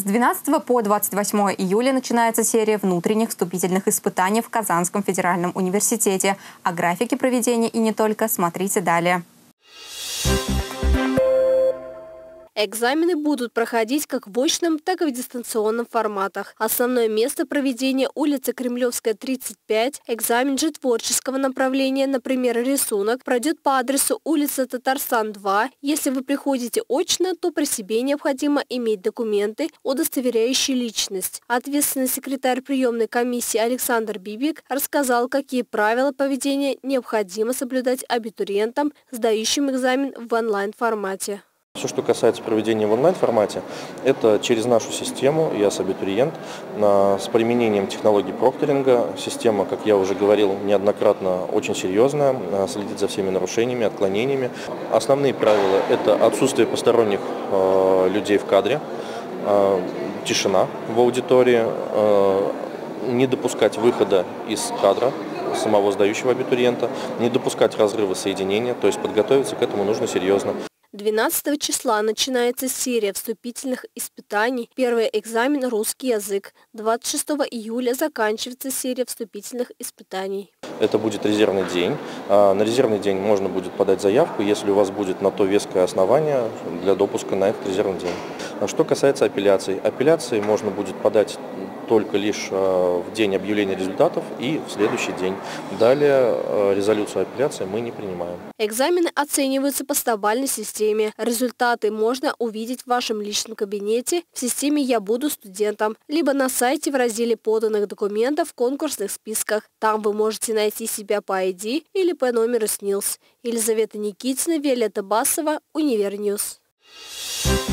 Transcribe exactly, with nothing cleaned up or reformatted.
С двенадцатого по двадцать восьмое июля начинается серия внутренних вступительных испытаний в Казанском федеральном университете. О графике проведения и не только смотрите далее. Экзамены будут проходить как в очном, так и в дистанционном форматах. Основное место проведения – улица Кремлевская, тридцать пять. Экзамен же творческого направления, например, рисунок, пройдет по адресу улица Татарстан, два. Если вы приходите очно, то при себе необходимо иметь документы, удостоверяющие личность. Ответственный секретарь приемной комиссии Александр Бибик рассказал, какие правила поведения необходимо соблюдать абитуриентам, сдающим экзамен в онлайн-формате. Все, что касается проведения в онлайн-формате, это через нашу систему «Я-абитуриент» с применением технологий прокторинга. Система, как я уже говорил неоднократно, очень серьезная, следит за всеми нарушениями, отклонениями. Основные правила – это отсутствие посторонних э, людей в кадре, э, тишина в аудитории, э, не допускать выхода из кадра самого сдающего абитуриента, не допускать разрыва соединения, то есть подготовиться к этому нужно серьезно. двенадцатого числа начинается серия вступительных испытаний. Первый экзамен – русский язык. двадцать шестого июля заканчивается серия вступительных испытаний. Это будет резервный день. На резервный день можно будет подать заявку, если у вас будет на то веское основание для допуска на этот резервный день. Что касается апелляций. Апелляции можно будет подать только лишь в день объявления результатов и в следующий день. Далее резолюцию апелляции мы не принимаем. Экзамены оцениваются по стобальной системе. Результаты можно увидеть в вашем личном кабинете в системе «Я буду студентом», либо на сайте в разделе поданных документов в конкурсных списках. Там вы можете найти себя по ай ди или по номеру снилс. Елизавета Никитина, Виолетта Басова, Универньюз.